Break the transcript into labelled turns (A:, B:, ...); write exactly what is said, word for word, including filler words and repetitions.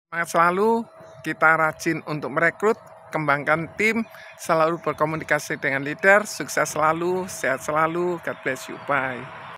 A: Semangat selalu, kita rajin untuk merekrut, kembangkan tim, selalu berkomunikasi dengan leader, sukses selalu, sehat selalu, God bless you, bye.